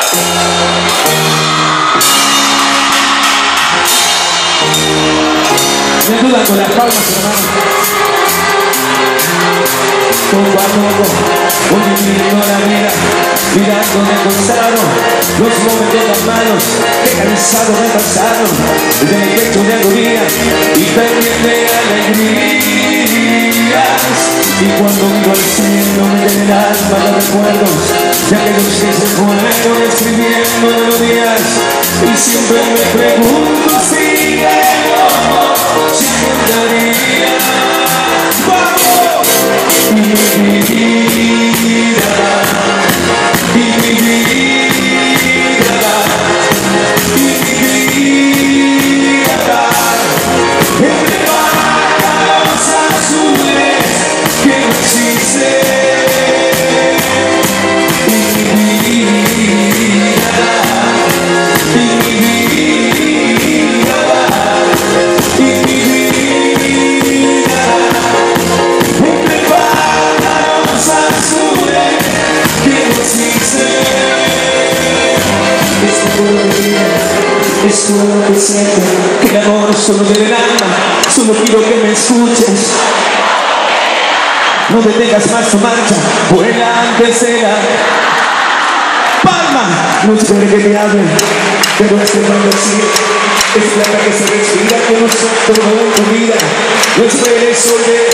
Me ayudan con las palmas, hermano. Poco a poco voy viviendo la vida, mirándome al costado, los momentos tan malos que cansado me pasaron, del pecho de agonía y también de alegrías. Y cuando miro al cielo me llena el alma de recuerdos de aquellos que se fueron escribiendo melodías. Y siempre me pregunto si encontraría y mi vida, y mi vida, y mi vida, entre pájaros azules que no existen. Y mi vida, y mi vida, y mi vida, entre pájaros azules que no existen. Es todo lo que quieres, es todo lo que siento, que el amor solo me del alma, solo quiero que me escuches. No detengas más tu marcha, vuela antes de la palma. No espere que te hable, pero este mundo sí es plata que se respira, que no son todo en tu vida. No esperes volver.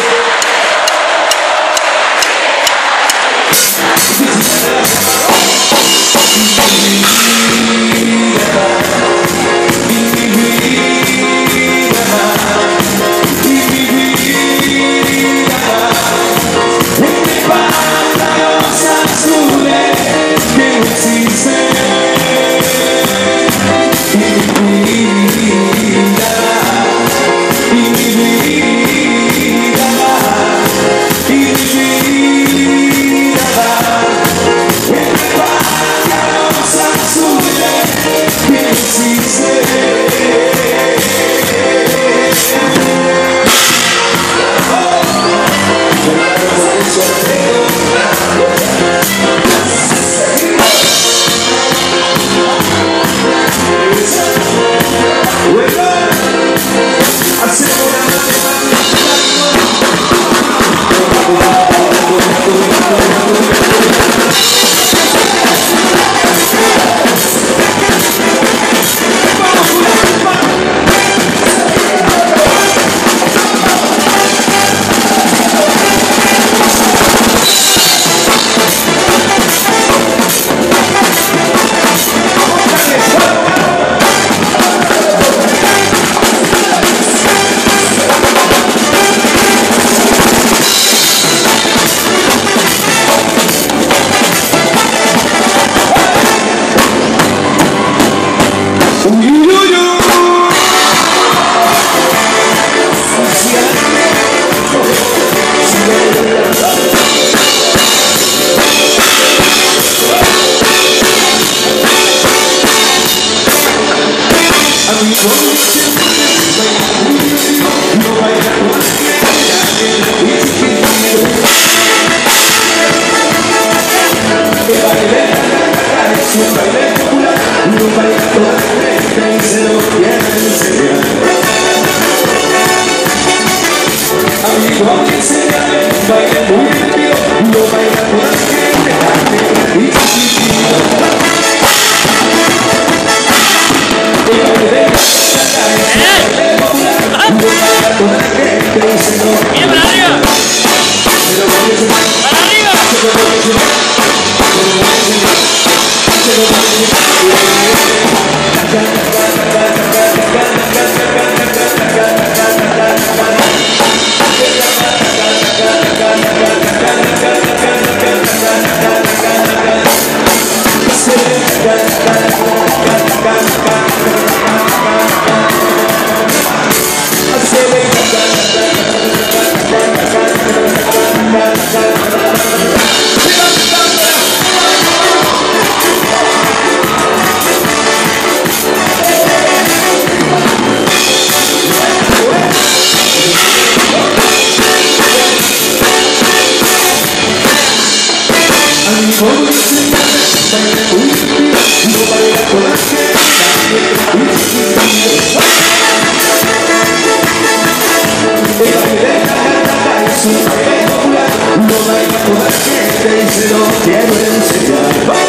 Es un baile popular, lo baila toda la gente y se lo quiero enseñar.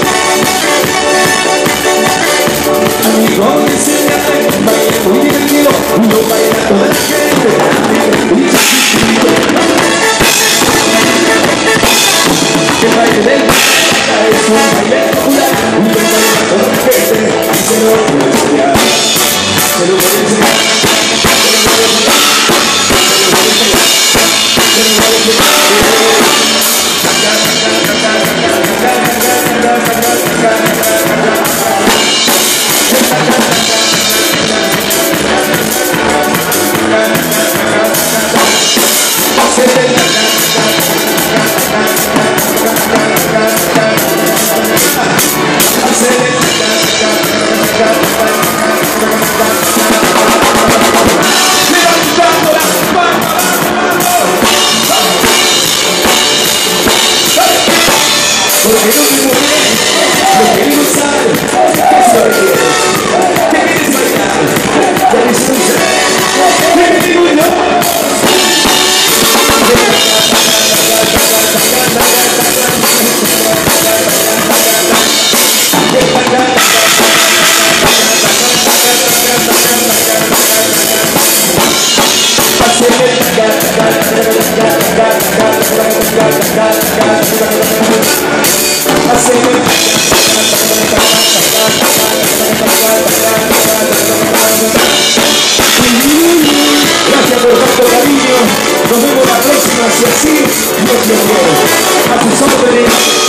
Amigo, enséñame, baile muy divertido, lo baila toda la gente, muy chiquitito. El baile del Pata es un baile popular, lo baila toda la gente y se lo quiero enseñar. Se lo quiero enseñar. Porque no te mueres, lo que no sabes, eso requiere. ¿Qué quieres bailar? ¿Quieres escuchar? ¿Qué digo yo? Gracias por tanto cariño. Nos vemos la próxima, si así Dios lo quiere. A sus órdenes.